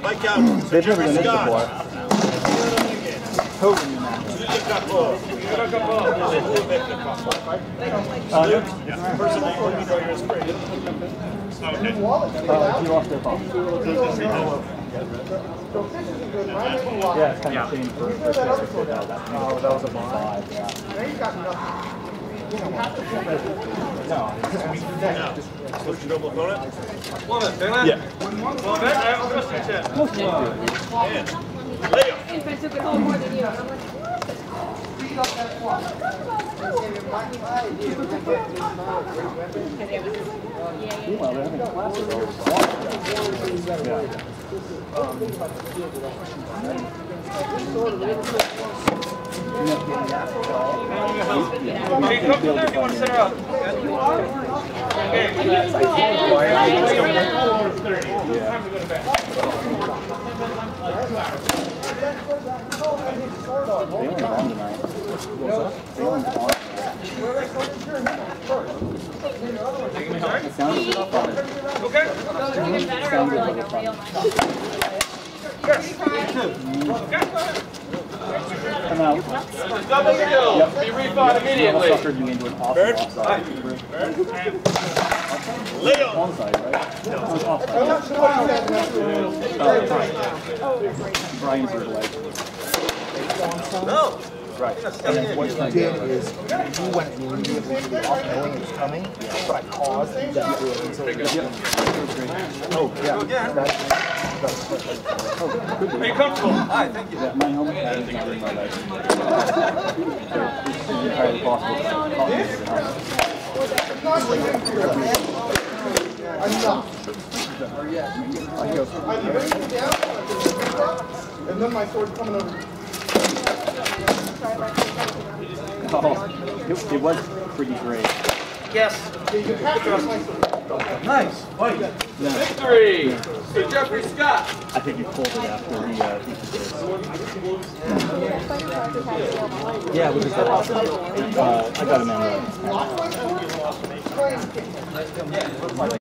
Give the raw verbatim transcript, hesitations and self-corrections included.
Mike out. They've never done this before. Who? Uh, he lost their ball. Yeah, it's kind of changed for for sure. Oh, that was a five. Yeah. No. Switch your double opponent? Yeah. Leo. If I took it home more than you, I'm like, Meanwhile, they're having classes over. Yeah. Hey, come to there if you want to sit her up. Okay. They only won tonight. They only won. It sounded fun. Okay. even better over like a real nice. Come out. Double kill. Yep. Be refought immediately. Suckered you into an awesome offside. Leo. Onside, right? No, it was offside. Brian's her leg. No. Right. And then what you did is you went immediately to the off knowing it was coming, but I caused them to do it until it was Oh, yeah. That's, that's Are you comfortable? Hi, thank you. Yeah, my helmet pad is not in my leg. So it's entirely possible to enough. I go. And then my sword's coming over. Oh, it, it was pretty great. Yes. Nice. Fight. Yeah. Victory. Sir Jeffrey Scott. I think you pulled it after he, uh, he did this. Yeah, because that happened. Uh, I got him on the